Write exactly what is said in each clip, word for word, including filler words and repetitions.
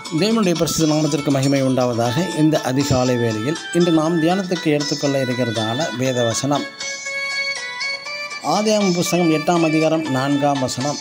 தேவனுடைய பரிசுத்த நாமத்திற்கு மகிமை உண்டாவதாக. இந்த அதிகாலை வேளையில் இன்று நாம் தியானத்துக்கு எடுத்துக்கொள்ள இருக்கிறதான வேத வசனம் ஆதியாகமம் புஸ்தகம் எட்டாம் அதிகாரம் நான்காம் வசனம்.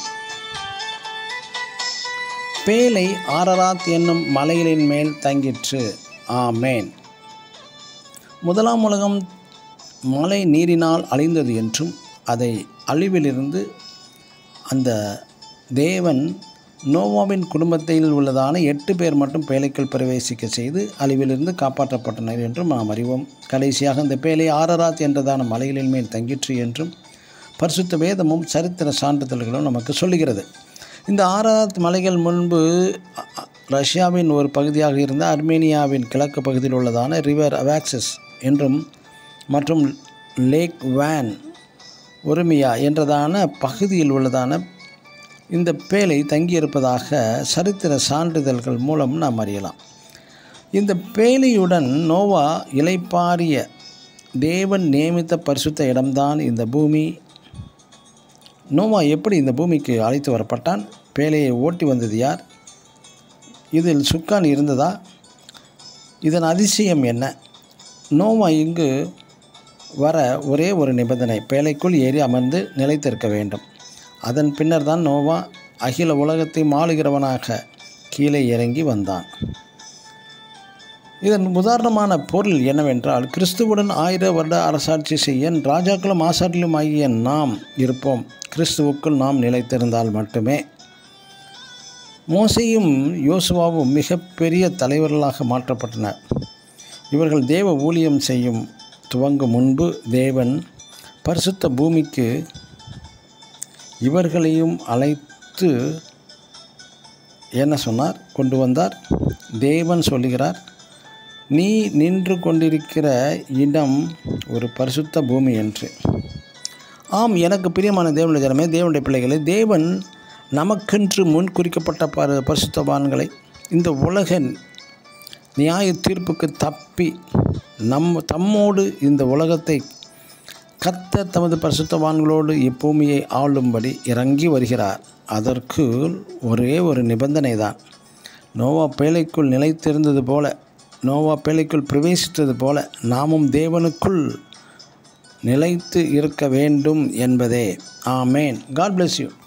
பேலை ஆரராத் என்னும் மலைகளின் மேல் தங்கிற்று. ஆமேன். முதலாம் உலகம் மழை நீரினால் அழிந்தது என்றும் அதை அழிவிலிருந்து அந்த தேவன் நோவாவின் குடும்பத்தில் உள்ளதான எட்டு பேர் மட்டும் பேழைக்குள் பிரவேசிக்க செய்து அழிவிலிருந்து காப்பாற்றப்பட்டனர் என்றும் நாம் அறிவோம். கடைசியாக இந்த பேழை ஆரராத் என்றதான மலைகளின் மேல் தங்கிற்று என்றும் பரிசுத்த வேதமும் சரித்திர சான்றிதழ்களும் நமக்கு சொல்லுகிறது. இந்த ஆரராத் மலைகள் முன்பு ரஷ்யாவின் ஒரு பகுதியாக இருந்த அர்மேனியாவின் கிழக்கு பகுதியில் உள்ளதான ரிவர் அவாக்சஸ் என்றும் மற்றும் லேக் வேன் ஒருமியா என்றதான பகுதியில் உள்ளதான இந்த பேழை தங்கியிருப்பதாக சரித்திர சான்றிதழ்கள் மூலம் நாம் அறியலாம். இந்த பேழையுடன் நோவா இளைப்பாறிய தேவன் நியமித்த பரிசுத்த இடம்தான் இந்த பூமி. நோவா எப்படி இந்த பூமிக்கு அழைத்து வரப்பட்டான்? பேழையை ஓட்டி வந்தது யார்? இதில் சுக்கான் இருந்ததா? இதன் அதிசயம் என்ன? நோவா இங்கு வர ஒரே ஒரு நிபந்தனை, பேழைக்குள் ஏறி அமர்ந்து நிலைத்திருக்க வேண்டும். அதன் பின்னர் தான் நோவா அகில உலகத்தை ஆளுகிறவனாக கீழே இறங்கி வந்தான். இதன் உதாரணமான பொருள் என்னவென்றால், கிறிஸ்துவுடன் ஆயிர வருட அரசாட்சி செய்ய ராஜாக்களும் ஆசாரியலும் ஆகிய நாம் இருப்போம். கிறிஸ்துவுக்குள் நாம் நிலைத்திருந்தால் மட்டுமே. மோசேயும் யோசுவாவும் மிகப்பெரிய தலைவர்களாக மாற்றப்பட்டனர். இவர்கள் தேவ ஊழியம் செய்யும் துவங்கும் முன்பு தேவன் பரிசுத்த பூமிக்கு இவர்களையும் அழைத்து என்ன சொன்னார்? கொண்டு வந்தார். தேவன் சொல்லுகிறார், நீ நின்று கொண்டிருக்கிற இடம் ஒரு பரிசுத்த பூமி என்று. ஆம், எனக்கு பிரியமான தேவனுடைய ஜனமே, தேவனுடைய பிள்ளைகளை, தேவன் நமக்கென்று முன் குறிக்கப்பட்ட பரி பரிசுத்தவான்களை இந்த உலக நியாய தீர்ப்புக்கு தப்பி நம் தம்மோடு இந்த உலகத்தை கர்த்தர் தமது பரிசுத்தவான்களோடு இப்பூமியை ஆளும்படி இறங்கி வருகிறார். அதற்கு ஒரே ஒரு நிபந்தனை தான். நோவா பேழைக்குள் நிலைத்திருந்தது போல, நோவா பேழைக்குள் பிரவேசித்தது போல நாமும் தேவனுக்குள் நிலைத்து இருக்க வேண்டும் என்பதே. ஆமேன். God bless you.